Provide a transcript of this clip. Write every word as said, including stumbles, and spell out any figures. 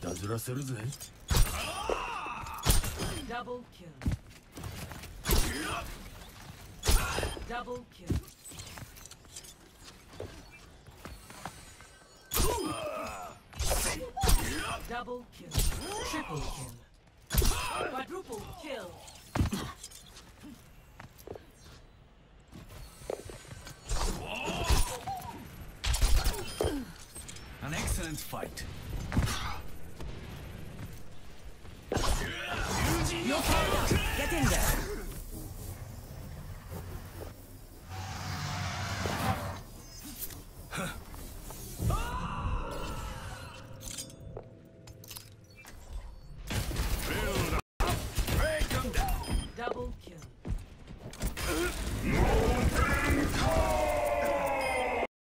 たずらするぜ。 Double kill. Double kill. Double kill. Triple kill. Quadruple kill. An excellent fight. Get in there.